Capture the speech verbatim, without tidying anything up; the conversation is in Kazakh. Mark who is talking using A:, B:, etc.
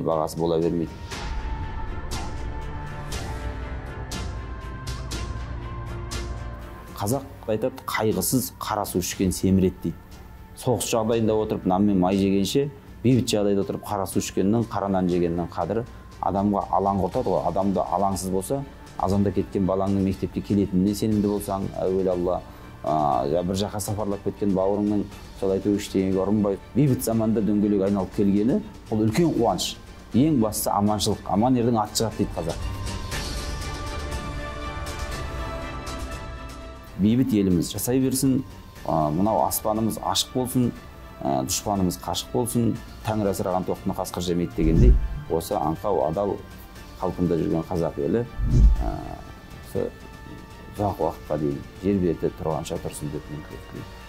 A: бағасы бола бермейді. Қазақ айтады, қайғысыз қара су ішкен семіреді дейді. Соғыс жағдайында отырып нан мен май жегенше, бейбіт жағдайда отырып қара су ішкеннің, қара нан жегеннің қадірі адамға алаң құртады ғой. Адамда алаңсыз болса, азанда кеткен балаңның мектепке келетініне сенімді болсаң, әуелі Алла, бір жаққа сапарлап кеткен бауырыңның сол айту ештеңеге ұрынбай, бейбіт заманда дөңгелек айналып келгені, ол үлкен қуаныш. Ең бастысы аманшылық, аман ердің аты шығады дейді қазақ. Бейбіт еліміз жасай берсін, мынау аспанымыз ашық болсын, дұшпанымыз қашық болсын, тәңір асыраған тоқтыны қасқыр жемейді дегендей, осы аңқау адал қалпында жүрген қазақ елі ұзақ уақытқа дейін жер беті тұрғанша тұрсын деп мен тілеймін.